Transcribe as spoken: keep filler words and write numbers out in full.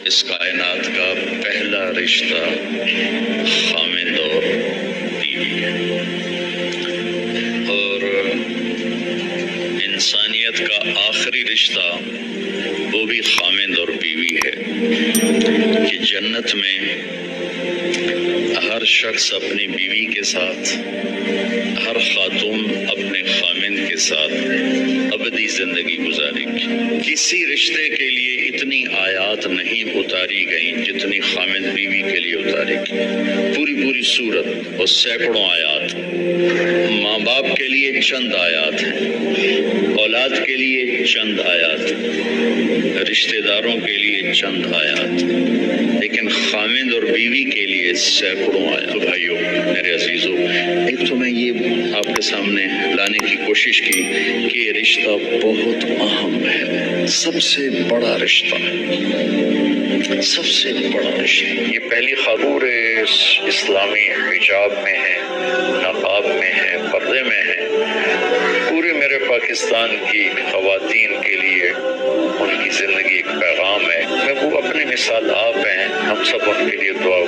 اس کائنات کا پہلا رشتہ خامند اور بیوی ہے، اور انسانیت کا آخری رشتہ وہ بھی خامند اور بیوی ہے کہ جنت میں ہر شخص اپنی بیوی کے ساتھ، ہر خاتون اپنے خامند کے ساتھ ابدی زندگی گزارے گی۔ کسی رشتے کے لیے اتنی آیات نہیں اتاری گئیں جتنی خامند بیوی کے لیے اتاری گئی، پوری پوری سورت اور سینکڑوں آیات۔ ماں باپ کے لیے چند آیات ہیں، اولاد کے لیے چند آیات، رشتہ داروں کے لیے چند آیات، لیکن خامند اور بیوی کے لیے سینکڑوں آیات۔ تو بھائیو میرے عزیزو، ایک تو میں یہ آپ کے سامنے لانے کی کوشش کی کہ یہ رشتہ بہت اہم ہے، سب سے بڑا رشتہ، سب سے بڑا رشتہ۔ یہ پہلی خاتون اسلامی حجاب میں ہے، نقاب میں ہے، پردے میں ہے۔ پورے میرے پاکستان کی خواتین کے لیے ان کی زندگی ایک پیغام ہے۔ میں وہ اپنی مثال آپ ہیں، ہم سب ان کے لیے دعا